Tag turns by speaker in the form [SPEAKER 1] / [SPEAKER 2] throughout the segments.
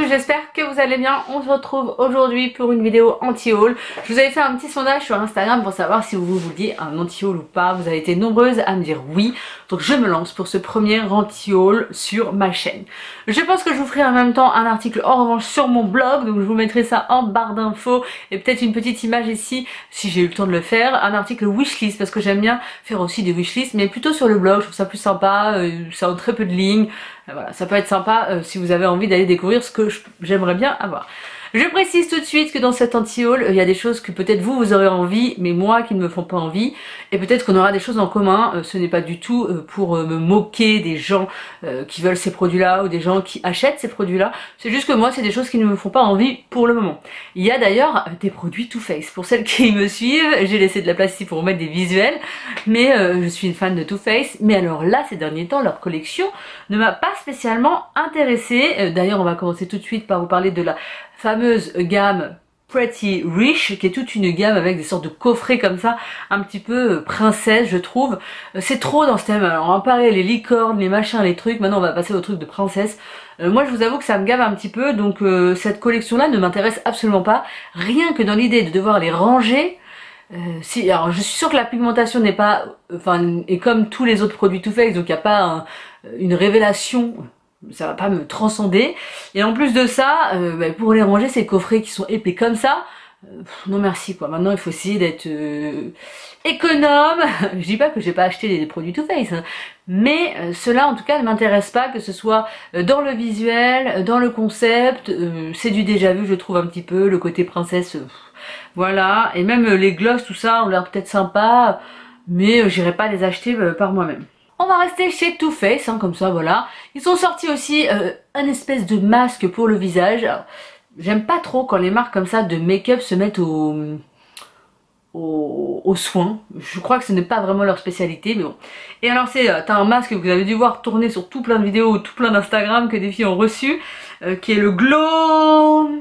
[SPEAKER 1] j'espère que vous allez bien. On se retrouve aujourd'hui pour une vidéo anti-haul. Je vous avais fait un petit sondage sur Instagram pour savoir si vous vouliez un anti-haul ou pas. Vous avez été nombreuses à me dire oui. Donc je me lance pour ce premier anti-haul sur ma chaîne. Je pense que je vous ferai en même temps un article en revanche sur mon blog. Donc je vous mettrai ça en barre d'infos et peut-être une petite image ici si j'ai eu le temps de le faire. Un article wishlist parce que j'aime bien faire aussi des wishlists mais plutôt sur le blog. Je trouve ça plus sympa. Ça a très peu de lignes. Voilà, ça peut être sympa si vous avez envie d'aller découvrir ce que j'aimerais bien avoir. Je précise tout de suite que dans cet anti-haul, il y a des choses que peut-être vous aurez envie, mais moi qui ne me font pas envie. Et peut-être qu'on aura des choses en commun. Ce n'est pas du tout pour me moquer des gens qui veulent ces produits-là ou des gens qui achètent ces produits-là. C'est juste que moi, c'est des choses qui ne me font pas envie pour le moment. Il y a d'ailleurs des produits Too Faced. Pour celles qui me suivent, j'ai laissé de la place ici pour vous mettre des visuels. Mais je suis une fan de Too Faced. Mais alors là, ces derniers temps, leur collection ne m'a pas spécialement intéressée. D'ailleurs, on va commencer tout de suite par vous parler de la fameuse gamme Pretty Rich, qui est toute une gamme avec des sortes de coffrets comme ça, un petit peu princesse je trouve. C'est trop dans ce thème. Alors on va parler les licornes, les machins, les trucs, maintenant on va passer au truc de princesse. Moi je vous avoue que ça me gave un petit peu, donc cette collection là ne m'intéresse absolument pas. Rien que dans l'idée de devoir les ranger. Alors je suis sûre que la pigmentation n'est pas, est comme tous les autres produits Too Faced, donc il n'y a pas une révélation. Ça va pas me transcender. Et en plus de ça, pour les ranger, ces coffrets qui sont épais comme ça, non merci quoi. Maintenant il faut essayer d'être économe. Je dis pas que j'ai pas acheté des produits Too Faced, hein. Mais cela en tout cas ne m'intéresse pas, que ce soit dans le visuel, dans le concept. C'est du déjà vu je trouve un petit peu, le côté princesse, voilà. Et même les gloss, tout ça ont l'air peut-être sympa, mais j'irai pas les acheter par moi-même. On va rester chez Too Faced, hein, comme ça, voilà. Ils ont sorti aussi un espèce de masque pour le visage. J'aime pas trop quand les marques comme ça de make-up se mettent aux soins. Je crois que ce n'est pas vraiment leur spécialité, mais bon. Et alors t'as un masque que vous avez dû voir tourner sur tout plein de vidéos, tout plein d'Instagram que des filles ont reçu, qui est le Glow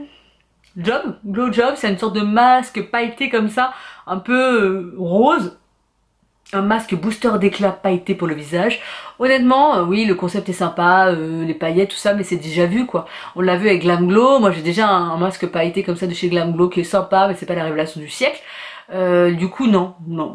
[SPEAKER 1] Job. C'est une sorte de masque pailleté comme ça, un peu rose. Un masque booster d'éclat pailleté pour le visage. Honnêtement, oui, le concept est sympa, les paillettes, tout ça, mais c'est déjà vu quoi. On l'a vu avec Glam Glow. Moi j'ai déjà un masque pailleté comme ça de chez Glam Glow qui est sympa, mais c'est pas la révélation du siècle. Du coup, non.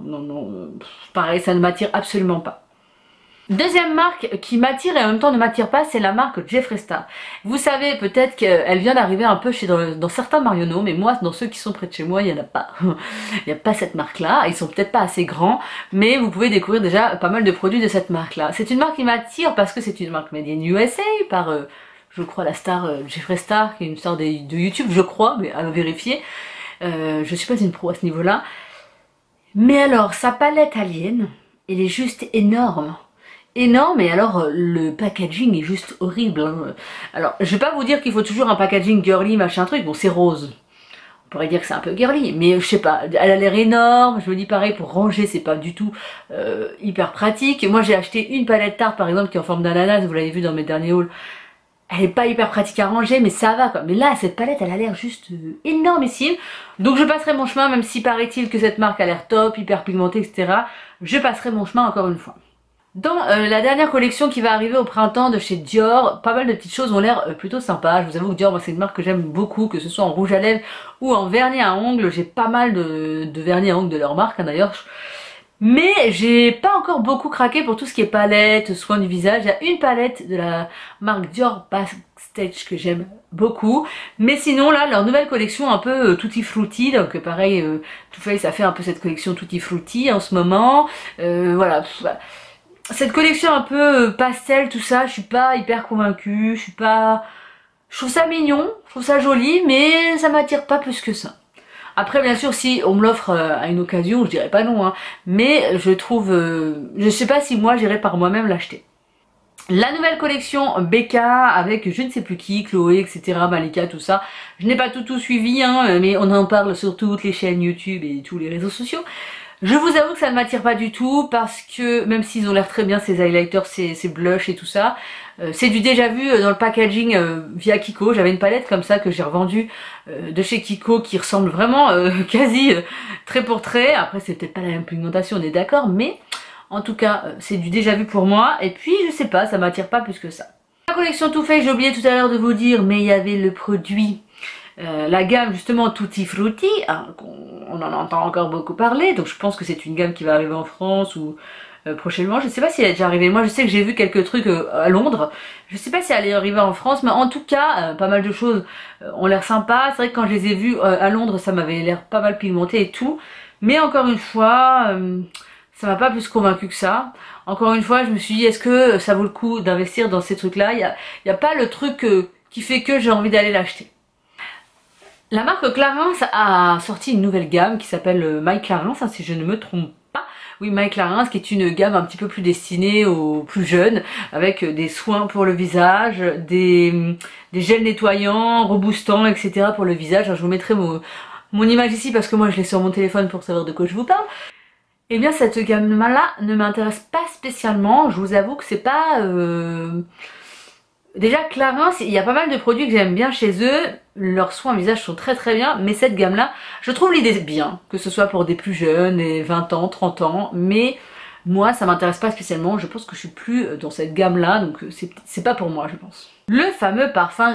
[SPEAKER 1] Pareil, ça ne m'attire absolument pas. Deuxième marque qui m'attire et en même temps ne m'attire pas, c'est la marque Jeffree Star. Vous savez peut-être qu'elle vient d'arriver un peu dans certains Marionneaux, mais moi dans ceux qui sont près de chez moi il n'y en a pas. Il n'y a pas cette marque là, ils sont peut-être pas assez grands, mais vous pouvez découvrir déjà pas mal de produits de cette marque là. C'est une marque qui m'attire parce que c'est une marque made in USA par je crois la star Jeffree Star, qui est une star de YouTube je crois, mais à vérifier. Je suis pas une pro à ce niveau là. Mais alors sa palette alien, elle est juste énorme. Énorme, et alors le packaging est juste horrible, hein. Alors je vais pas vous dire qu'il faut toujours un packaging girly machin truc, bon c'est rose, on pourrait dire que c'est un peu girly, mais je sais pas, elle a l'air énorme. Je me dis pareil, pour ranger c'est pas du tout hyper pratique. Moi j'ai acheté une palette Tarte par exemple qui est en forme d'ananas, vous l'avez vu dans mes derniers hauls. Elle est pas hyper pratique à ranger mais ça va quoi. Mais là cette palette elle a l'air juste énormissime. Donc je passerai mon chemin, même si paraît-il que cette marque a l'air top, hyper pigmentée etc. Je passerai mon chemin encore une fois. Dans la dernière collection qui va arriver au printemps de chez Dior, pas mal de petites choses ont l'air plutôt sympas. Je vous avoue que Dior, moi c'est une marque que j'aime beaucoup, que ce soit en rouge à lèvres ou en vernis à ongles. J'ai pas mal de vernis à ongles de leur marque hein, d'ailleurs. Mais j'ai pas encore beaucoup craqué pour tout ce qui est palette, soins du visage. Il y a une palette de la marque Dior Backstage que j'aime beaucoup. Mais sinon là, leur nouvelle collection un peu tutti frutti, donc pareil, Too Faced a fait un peu cette collection tutti frutti en ce moment. Voilà. Cette collection un peu pastel, tout ça, je suis pas hyper convaincue, je trouve ça mignon, je trouve ça joli, mais ça m'attire pas plus que ça. Après bien sûr si on me l'offre à une occasion, je dirais pas non, hein, mais je trouve, je sais pas si moi j'irai par moi-même l'acheter. La nouvelle collection Becca avec je ne sais plus qui, Chloé, etc, Malika, tout ça, je n'ai pas tout suivi, hein, mais on en parle sur toutes les chaînes YouTube et tous les réseaux sociaux. Je vous avoue que ça ne m'attire pas du tout parce que même s'ils ont l'air très bien ces highlighters, ces blushs et tout ça, c'est du déjà vu dans le packaging via Kiko. J'avais une palette comme ça que j'ai revendue de chez Kiko qui ressemble vraiment quasi trait pour trait. Après c'est peut-être pas la même pigmentation, on est d'accord, mais en tout cas c'est du déjà vu pour moi. Et puis je sais pas, ça m'attire pas plus que ça. La collection Too Faced, j'ai oublié tout à l'heure de vous dire, mais il y avait le produit, la gamme justement Tutti Frutti, hein, on en entend encore beaucoup parler, donc je pense que c'est une gamme qui va arriver en France ou prochainement. Je ne sais pas si elle est déjà arrivée, moi je sais que j'ai vu quelques trucs à Londres, je ne sais pas si elle est arrivée en France, mais en tout cas pas mal de choses ont l'air sympa. C'est vrai que quand je les ai vues à Londres, ça m'avait l'air pas mal pigmenté et tout, mais encore une fois ça m'a pas plus convaincu que ça. Encore une fois je me suis dit, est-ce que ça vaut le coup d'investir dans ces trucs là? Il y a pas le truc qui fait que j'ai envie d'aller l'acheter. La marque Clarins a sorti une nouvelle gamme qui s'appelle My Clarins, hein, si je ne me trompe pas. Oui, My Clarins, qui est une gamme un petit peu plus destinée aux plus jeunes, avec des soins pour le visage, des gels nettoyants, reboostants, etc. pour le visage. Alors, je vous mettrai mon image ici parce que moi je l'ai sur mon téléphone pour savoir de quoi je vous parle. Et bien cette gamme-là ne m'intéresse pas spécialement, je vous avoue que c'est pas... Déjà Clarins, il y a pas mal de produits que j'aime bien chez eux, leurs soins visage sont très très bien, mais cette gamme là, je trouve l'idée bien, que ce soit pour des plus jeunes, des 20 ans, 30 ans, mais moi ça m'intéresse pas spécialement, je pense que je suis plus dans cette gamme là, donc c'est pas pour moi je pense. Le fameux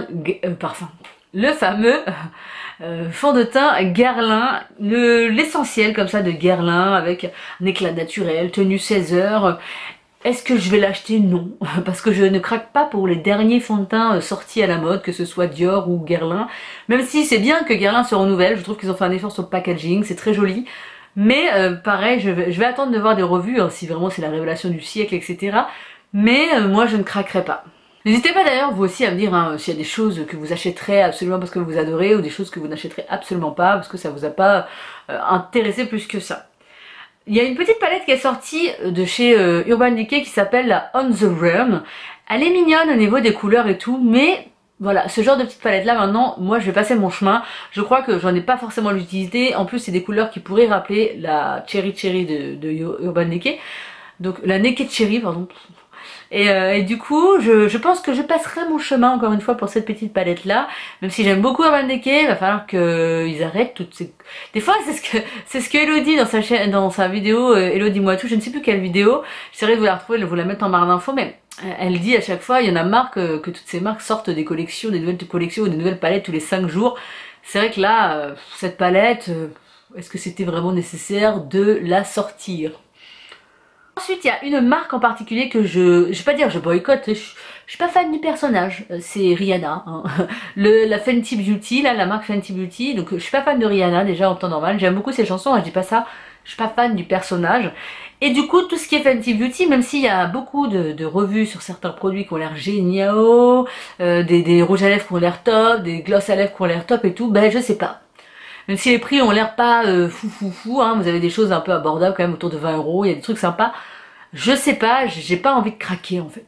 [SPEAKER 1] le fameux fond de teint Guerlain, l'essentiel comme ça de Guerlain, avec un éclat naturel, tenu 16 heures. Est-ce que je vais l'acheter? Non, parce que je ne craque pas pour les derniers fonds de teint sortis à la mode, que ce soit Dior ou Guerlain. Même si c'est bien que Guerlain se renouvelle, je trouve qu'ils ont fait un effort sur le packaging, c'est très joli. Mais pareil, je vais attendre de voir des revues, hein, si vraiment c'est la révélation du siècle, etc. Mais moi je ne craquerai pas. N'hésitez pas d'ailleurs vous aussi à me dire hein, s'il y a des choses que vous achèterez absolument parce que vous adorez, ou des choses que vous n'achèterez absolument pas parce que ça vous a pas intéressé plus que ça. Il y a une petite palette qui est sortie de chez Urban Decay qui s'appelle la On The Run. Elle est mignonne au niveau des couleurs et tout, mais voilà, ce genre de petite palette là maintenant, moi je vais passer mon chemin. Je crois que j'en ai pas forcément l'utilité. En plus c'est des couleurs qui pourraient rappeler la Cherry Cherry de Urban Decay. Donc la Naked Cherry, pardon. Et du coup, je pense que je passerai mon chemin encore une fois pour cette petite palette là. Même si j'aime beaucoup Urban Decay, il va falloir qu'ils arrêtent toutes ces... Des fois c'est ce que Elodie dans sa chaîne, dans sa vidéo, Elodie moi tout, je ne sais plus quelle vidéo, j'essaierai de vous la retrouver, de vous la mettre en barre d'infos, mais elle dit à chaque fois, il y en a marre que toutes ces marques sortent des collections, des nouvelles collections ou des nouvelles palettes tous les 5 jours. C'est vrai que là, cette palette, est-ce que c'était vraiment nécessaire de la sortir? Ensuite, il y a une marque en particulier que je vais pas dire je boycotte, je suis pas fan du personnage, c'est Rihanna, hein. La Fenty Beauty, là, la marque Fenty Beauty, donc je suis pas fan de Rihanna déjà en temps normal, j'aime beaucoup ses chansons, hein, je dis pas ça, je suis pas fan du personnage. Et du coup, tout ce qui est Fenty Beauty, même s'il y a beaucoup de revues sur certains produits qui ont l'air géniaux, des rouges à lèvres qui ont l'air top, des gloss à lèvres qui ont l'air top et tout, ben je sais pas. Même si les prix ont l'air pas fou, hein, vous avez des choses un peu abordables quand même autour de 20 €, il y a des trucs sympas. Je sais pas, j'ai pas envie de craquer en fait.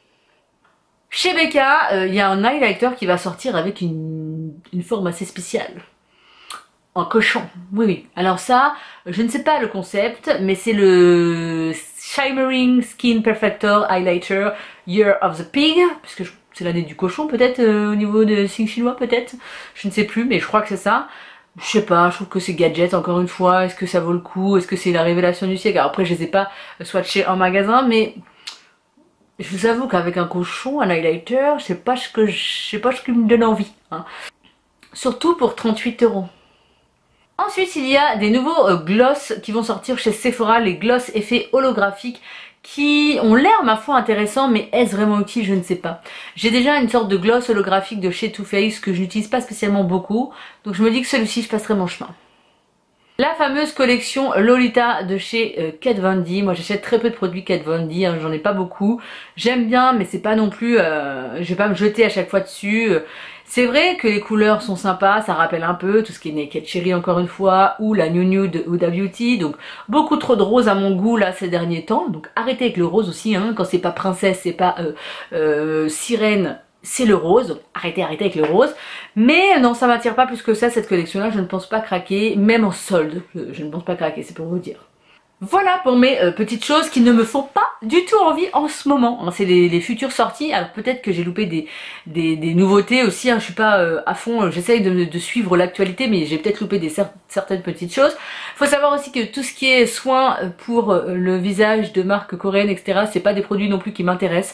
[SPEAKER 1] Chez Becca, il y a un highlighter qui va sortir avec une forme assez spéciale. En cochon, oui. Alors ça, je ne sais pas le concept, mais c'est le Shimmering Skin Perfector Highlighter Year of the Pig, parce que c'est l'année du cochon peut-être, au niveau de signe chinois peut-être. Je ne sais plus, mais je crois que c'est ça. Je sais pas, je trouve que c'est gadget encore une fois, est-ce que ça vaut le coup, est-ce que c'est la révélation du siècle? Alors après je les ai pas swatchés en magasin, mais je vous avoue qu'avec un cochon, un highlighter, c'est pas ce qui me donne envie, hein. Surtout pour 38 €. Ensuite il y a des nouveaux gloss qui vont sortir chez Sephora, les gloss effets holographiques, qui ont l'air ma foi intéressants, mais est-ce vraiment utile? Je ne sais pas. J'ai déjà une sorte de gloss holographique de chez Too Faced que je n'utilise pas spécialement beaucoup, donc je me dis que celui-ci je passerai mon chemin. La fameuse collection Lolita de chez Kat Von D. Moi j'achète très peu de produits Kat Von D, hein, j'en ai pas beaucoup. J'aime bien mais c'est pas non plus, je vais pas me jeter à chaque fois dessus. C'est vrai que les couleurs sont sympas, ça rappelle un peu tout ce qui est Naked Cherry encore une fois, ou la New Nude de Huda Beauty, donc beaucoup trop de rose à mon goût là ces derniers temps, donc arrêtez avec le rose aussi, hein, quand c'est pas princesse, c'est pas sirène, c'est le rose, arrêtez avec le rose, mais non ça m'attire pas plus que ça cette collection là, je ne pense pas craquer, même en solde, je ne pense pas craquer, c'est pour vous dire. Voilà pour mes petites choses qui ne me font pas du tout envie en ce moment, hein. C'est les futures sorties, alors peut-être que j'ai loupé des nouveautés aussi, hein. Je suis pas à fond, j'essaye de suivre l'actualité, mais j'ai peut-être loupé certaines petites choses. Faut savoir aussi que tout ce qui est soins pour le visage de marques coréennes, etc., c'est pas des produits non plus qui m'intéressent.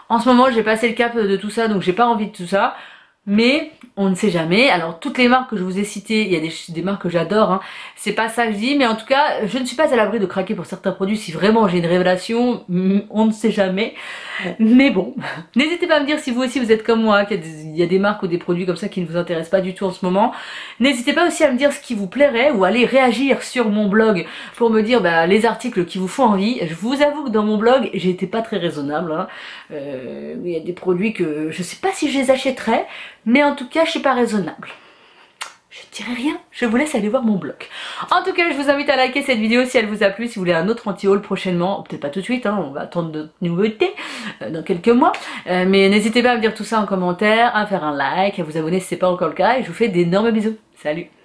[SPEAKER 1] En ce moment j'ai passé le cap de tout ça, donc j'ai pas envie de tout ça. Mais on ne sait jamais. Alors toutes les marques que je vous ai citées, il y a des marques que j'adore, hein. C'est pas ça que je dis, mais en tout cas je ne suis pas à l'abri de craquer pour certains produits si vraiment j'ai une révélation, on ne sait jamais. Mais bon, n'hésitez pas à me dire si vous aussi vous êtes comme moi, qu'il y a des marques ou des produits comme ça qui ne vous intéressent pas du tout en ce moment. N'hésitez pas aussi à me dire ce qui vous plairait ou à aller réagir sur mon blog pour me dire les articles qui vous font envie. Je vous avoue que dans mon blog j'ai été pas très raisonnable, hein. Il y a des produits que je sais pas si je les achèterais, mais en tout cas je suis pas raisonnable. Je ne dirai rien, je vous laisse aller voir mon blog. En tout cas, je vous invite à liker cette vidéo si elle vous a plu. Si vous voulez un autre anti-haul prochainement, peut-être pas tout de suite, hein, on va attendre de nouveautés dans quelques mois. Mais n'hésitez pas à me dire tout ça en commentaire, à faire un like, à vous abonner si c'est pas encore le cas. Et je vous fais d'énormes bisous. Salut!